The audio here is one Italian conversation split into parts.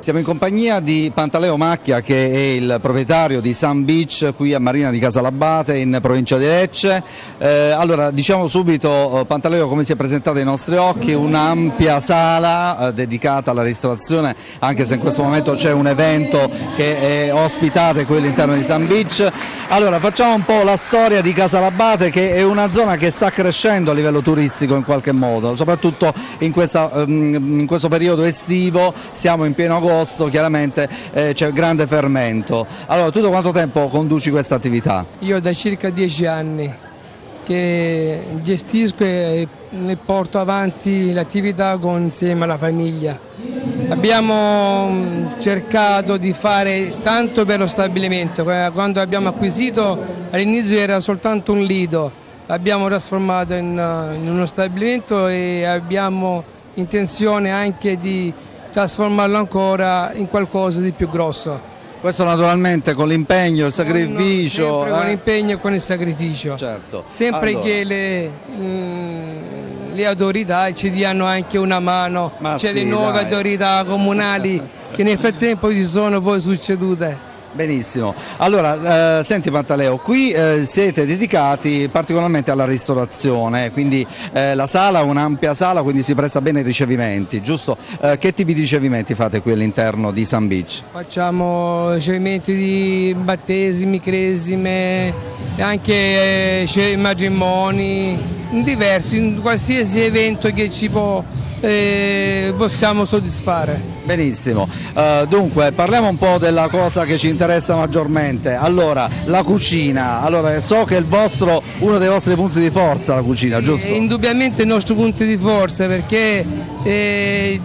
Siamo in compagnia di Pantaleo Macchia, che è il proprietario di Sun Beach qui a Marina di Casalabate in provincia di Lecce. Allora, diciamo subito, Pantaleo, come si è presentato ai nostri occhi, un'ampia sala dedicata alla ristorazione, anche se in questo momento c'è un evento che ospitate qui all'interno di Sun Beach. Allora, facciamo un po' la storia di Casalabate, che è una zona che sta crescendo a livello turistico in qualche modo, soprattutto in questo periodo estivo. Siamo in pieno agosto, chiaramente c'è grande fermento. Allora, tu da quanto tempo conduci questa attività? Io da circa 10 anni che gestisco e porto avanti l'attività insieme alla famiglia. Abbiamo cercato di fare tanto per lo stabilimento. Quando abbiamo acquisito, all'inizio era soltanto un lido, l'abbiamo trasformato in uno stabilimento e abbiamo intenzione anche di trasformarlo ancora in qualcosa di più grosso. Questo naturalmente con l'impegno, il sacrificio. Sempre con l'impegno e con il sacrificio. Certo. Sempre allora, che le autorità ci diano anche una mano, le nuove autorità comunali che nel frattempo ci sono poi succedute. Benissimo, allora senti Pantaleo, qui siete dedicati particolarmente alla ristorazione, quindi la sala è un'ampia sala, quindi si presta bene ai ricevimenti, giusto? Che tipi di ricevimenti fate qui all'interno di Sun Beach? Facciamo ricevimenti di battesimi, cresime, anche matrimoni, diversi, in qualsiasi evento che ci possiamo soddisfare. Benissimo, dunque parliamo un po' della cosa che ci interessa maggiormente. Allora, la cucina. Allora, so che è uno dei vostri punti di forza, la cucina, giusto? È indubbiamente il nostro punto di forza, perché è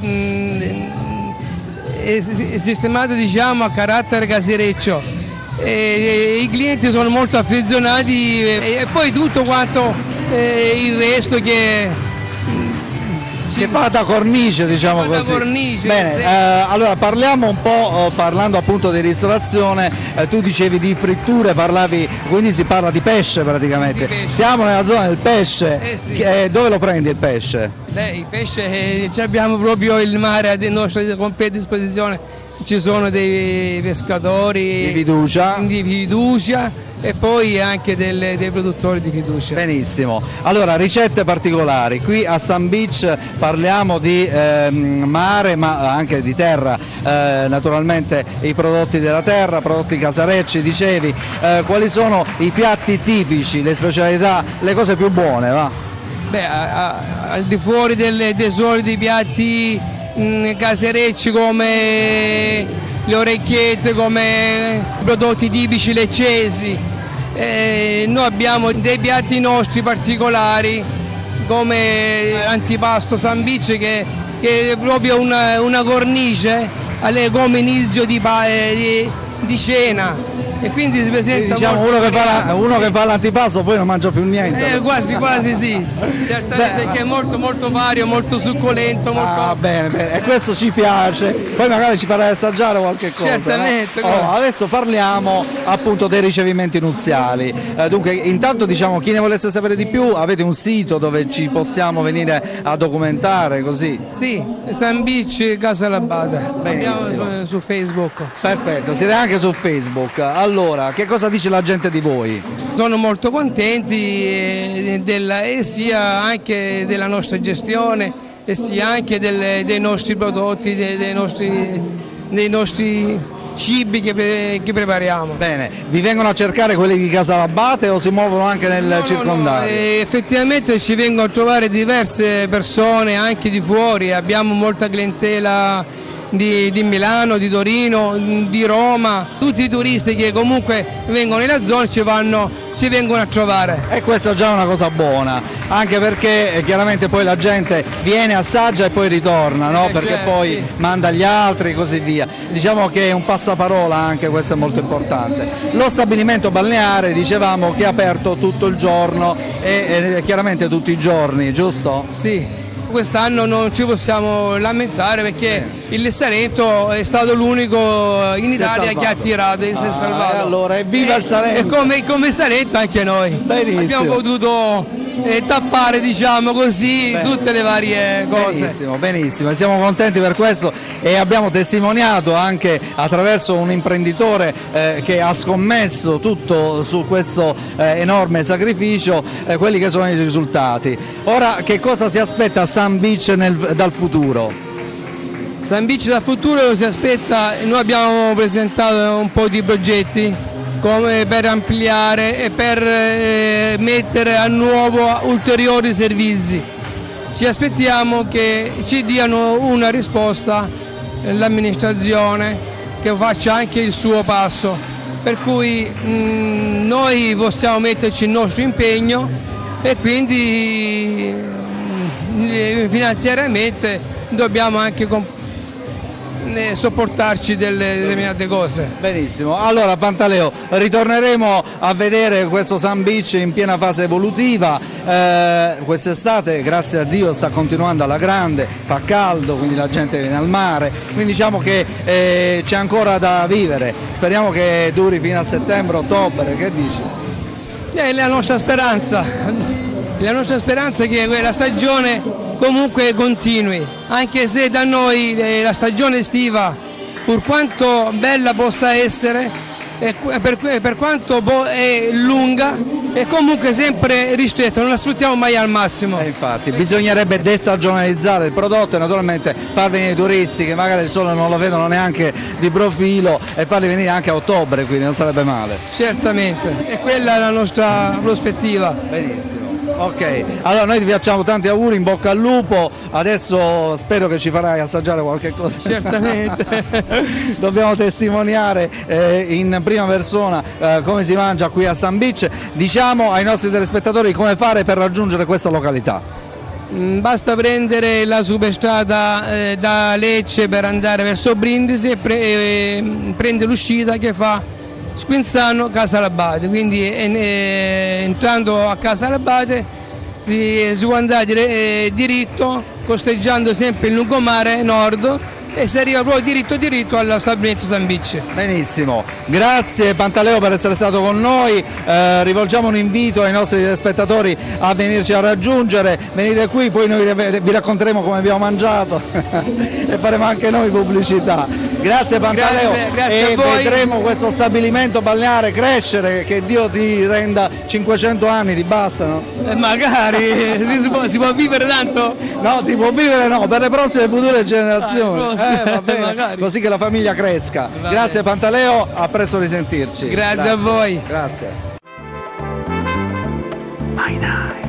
sistemato, diciamo, a carattere casereccio. I clienti sono molto affezionati e poi tutto quanto il resto che si fa da cornice, diciamo così. Bene, sì. Allora parliamo un po', parlando appunto di ristorazione, tu dicevi di fritture, quindi si parla di pesce praticamente. Siamo nella zona del pesce, sì. Dove lo prendi il pesce? Il pesce, abbiamo proprio il mare a nostra completa disposizione. Ci sono dei pescatori di fiducia e poi anche dei produttori di fiducia. Benissimo, allora ricette particolari. Qui a Sun Beach parliamo di mare, ma anche di terra, naturalmente i prodotti della terra, prodotti casarecci, dicevi. Quali sono i piatti tipici, le specialità, le cose più buone, va? Al di fuori dei soliti piatti caserecci, come le orecchiette, come i prodotti tipici leccesi, noi abbiamo dei piatti nostri particolari, come l'antipasto Sun Beach, che è proprio una cornice come inizio di cena, e quindi si presenta, diciamo, uno che fa l'antipasto poi non mangia più niente. Quasi sì, certamente, che è molto vario, molto succulento. Bene, e questo ci piace, poi magari ci farai assaggiare qualche cosa. Certamente. Adesso parliamo appunto dei ricevimenti nuziali. Dunque, intanto, diciamo, chi ne volesse sapere di più, avete un sito dove ci possiamo venire a documentare, così? Sì, Sun Beach Casalabate. Benissimo. Su Facebook. Perfetto, siete anche su Facebook. Allora, che cosa dice la gente di voi? Sono molto contenti sia anche della nostra gestione e sia anche dei nostri prodotti, dei nostri cibi che prepariamo. Bene, vi vengono a cercare quelli di Casalabate o si muovono anche nel circondario? Effettivamente ci vengono a trovare diverse persone anche di fuori, abbiamo molta clientela di Milano, di Torino, di Roma, tutti i turisti che comunque vengono nella zona ci vengono a trovare. E questa è già una cosa buona, anche perché chiaramente poi la gente viene, assaggia e poi ritorna, no? Perché certo, poi sì, manda gli altri e così via. Diciamo che è un passaparola, anche questo è molto importante. Lo stabilimento balneare, dicevamo, che è aperto tutto il giorno e chiaramente tutti i giorni, giusto? Sì, quest'anno non ci possiamo lamentare perché il Salento è stato l'unico in Italia che ha tirato e si è salvato. Allora, evviva il Salento! E come Salento anche noi. Benissimo. Abbiamo potuto tappare, diciamo così, tutte le varie cose. Benissimo, benissimo, siamo contenti per questo e abbiamo testimoniato anche attraverso un imprenditore che ha scommesso tutto su questo enorme sacrificio quelli che sono i risultati. Ora che cosa si aspetta Sun Beach dal futuro? Sun Beach dal futuro si aspetta, noi abbiamo presentato un po' di progetti come per ampliare e per mettere a nuovo ulteriori servizi. Ci aspettiamo che ci diano una risposta l'amministrazione, che faccia anche il suo passo, per cui noi possiamo metterci il nostro impegno e quindi finanziariamente dobbiamo anche sopportarci delle determinate cose. Benissimo, allora Pantaleo, ritorneremo a vedere questo Sun Beach in piena fase evolutiva, quest'estate grazie a Dio sta continuando alla grande, fa caldo, quindi la gente viene al mare, quindi diciamo che c'è ancora da vivere, speriamo che duri fino a settembre-ottobre, che dici? È la nostra speranza è che quella stagione comunque continui, anche se da noi la stagione estiva, pur quanto bella possa essere, per quanto è lunga, è comunque sempre ristretta, non la sfruttiamo mai al massimo. Infatti bisognerebbe destagionalizzare il prodotto e naturalmente far venire i turisti che magari il sole non lo vedono neanche di profilo e farli venire anche a ottobre, quindi non sarebbe male. Certamente, e quella è la nostra prospettiva. Benissimo. Ok, allora noi ti facciamo tanti auguri, in bocca al lupo, adesso spero che ci farai assaggiare qualche cosa. Certamente. Dobbiamo testimoniare in prima persona come si mangia qui a Sun Beach. Diciamo ai nostri telespettatori come fare per raggiungere questa località. Basta prendere la superstrada da Lecce per andare verso Brindisi e prende l'uscita che fa Squinzano Casalabate, quindi entrando a Casalabate si può andare diritto, costeggiando sempre il lungomare nord e si arriva proprio diritto allo stabilimento Sun Beach. Benissimo, grazie Pantaleo per essere stato con noi, rivolgiamo un invito ai nostri spettatori a venirci a raggiungere, venite qui, poi noi vi racconteremo come abbiamo mangiato e faremo anche noi pubblicità. Grazie Pantaleo, grazie e a voi. Vedremo questo stabilimento balneare crescere, che Dio ti renda 500 anni, ti bastano? Magari, si può vivere tanto? No, ti può vivere no, per le prossime future generazioni. Va bene. Magari. Così che la famiglia cresca. Grazie Pantaleo, a presto risentirci. Grazie a voi. Grazie. My night.